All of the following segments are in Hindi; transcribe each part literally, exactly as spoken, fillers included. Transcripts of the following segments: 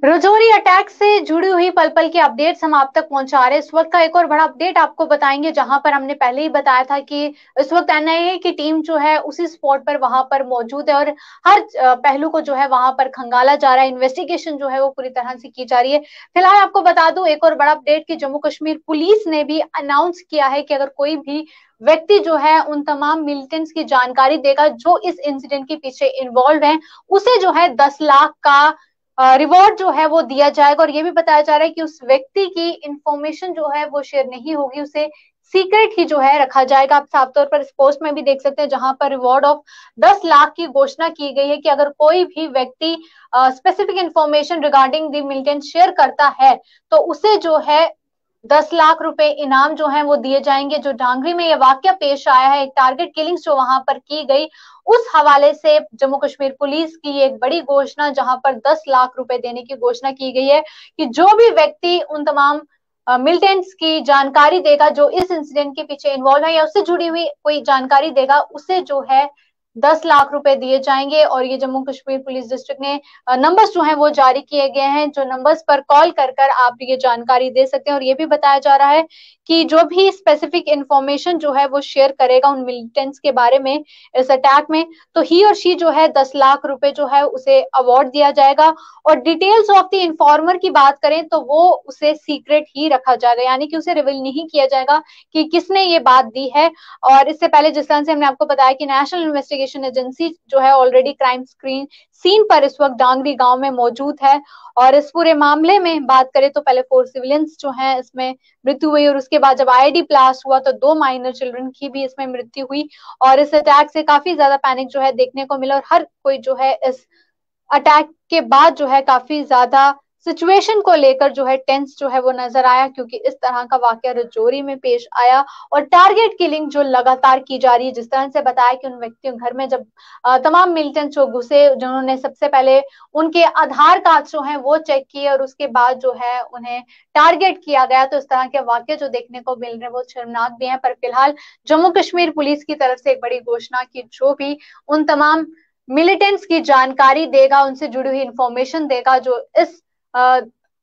रजौरी अटैक से जुड़ी हुई पल पल की अपडेट्स हम आप तक पहुंचा रहे हैं। इस वक्त का एक और बड़ा अपडेट आपको बताएंगे, जहां पर हमने पहले ही बताया था कि इस वक्त एन आई ए की टीम जो है उसी स्पॉट पर वहां पर मौजूद है और हर अ, पहलू को जो है वहां पर खंगाला जा रहा है। इन्वेस्टिगेशन जो है वो पूरी तरह से की जा रही है। फिलहाल आपको बता दूं एक और बड़ा अपडेट कि जम्मू कश्मीर पुलिस ने भी अनाउंस किया है कि अगर कोई भी व्यक्ति जो है उन तमाम मिलिटेंट्स की जानकारी देगा जो इस इंसिडेंट के पीछे इन्वॉल्व है, उसे जो है दस लाख का रिवॉर्ड जो है वो दिया जाएगा। और ये भी बताया जा रहा है कि उस व्यक्ति की इंफॉर्मेशन जो है वो शेयर नहीं होगी, उसे सीक्रेट ही जो है रखा जाएगा। आप साफ तौर पर इस पोस्ट में भी देख सकते हैं, जहां पर रिवॉर्ड ऑफ दस लाख की घोषणा की गई है कि अगर कोई भी व्यक्ति specific information regarding the militant share करता है तो उसे जो है दस लाख रुपए इनाम जो है वो दिए जाएंगे। जो डांगरी में ये वाक्य पेश आया है, एक टारगेट किलिंग्स जो वहां पर की गई, उस हवाले से जम्मू कश्मीर पुलिस की एक बड़ी घोषणा, जहां पर दस लाख रुपए देने की घोषणा की गई है कि जो भी व्यक्ति उन तमाम मिलिटेंट्स की जानकारी देगा जो इस इंसिडेंट के पीछे इन्वॉल्व है या उससे जुड़ी हुई कोई जानकारी देगा, उसे जो है दस लाख रुपए दिए जाएंगे। और ये जम्मू कश्मीर पुलिस डिस्ट्रिक्ट ने नंबर्स जो हैं वो जारी किए गए हैं, जो नंबर्स पर कॉल कर कर आप ये जानकारी दे सकते हैं। और ये भी बताया जा रहा है कि जो भी स्पेसिफिक इंफॉर्मेशन जो है वो शेयर करेगा उन मिलिटेंट्स के बारे में इस अटैक में, तो ही और शी जो है दस लाख रुपए जो है उसे अवार्ड दिया जाएगा। और डिटेल्स ऑफ द इन्फॉर्मर की बात करें तो वो उसे सीक्रेट ही रखा जाएगा, यानी कि उसे रिवील नहीं किया जाएगा कि किसने ये बात दी है। और इससे पहले जिस तरह से हमने आपको बताया कि नेशनल इन्वेस्टिगेशन एजेंसी जो है ऑलरेडी क्राइम स्क्रीन सीन पर इस वक्त डांगरी गांव में मौजूद है। और इस पूरे मामले में बात करें तो पहले फोर सिविलियंस जो है इसमें मृत्यु हुई, और उसके बाद जब आई ई डी ब्लास्ट हुआ तो दो माइनर चिल्ड्रन की भी इसमें मृत्यु हुई। और इस अटैक से काफी ज्यादा पैनिक जो है देखने को मिला, और हर कोई जो है इस अटैक के बाद जो है काफी ज्यादा सिचुएशन को लेकर जो है टेंस जो है वो नजर आया, क्योंकि इस तरह का वाकया रजौरी में पेश आया। और टारगेट किलिंग जो लगातार की जा रही है, जिस तरह से बताया कि उन व्यक्तियों घर में जब आ, तमाम मिलिटेंट्स जो घुसे, जिन्होंने सबसे पहले उनके आधार कार्ड जो है वो चेक किए और उसके बाद जो है उन्हें टारगेट किया गया, तो इस तरह के वाकये जो देखने को मिल रहे हैं वो शर्मनाक भी हैं। पर फिलहाल जम्मू कश्मीर पुलिस की तरफ से एक बड़ी घोषणा की, जो भी उन तमाम मिलिटेंट्स की जानकारी देगा, उनसे जुड़ी हुई इंफॉर्मेशन देगा जो इस आ,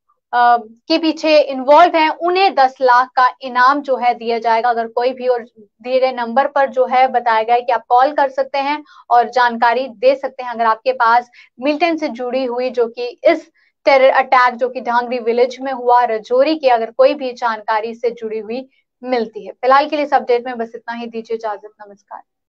आ, के पीछे इन्वॉल्व हैं, उन्हें दस लाख का इनाम जो है दिया जाएगा। अगर कोई भी, और दिए गए नंबर पर जो है बताया गया है कि आप कॉल कर सकते हैं और जानकारी दे सकते हैं अगर आपके पास मिलिटेंट से जुड़ी हुई, जो कि इस टेरर अटैक जो कि ढांगरी विलेज में हुआ रजौरी की, अगर कोई भी जानकारी से जुड़ी हुई मिलती है। फिलहाल के लिए इस अपडेट में बस इतना ही। दीजिए इजाजत, नमस्कार।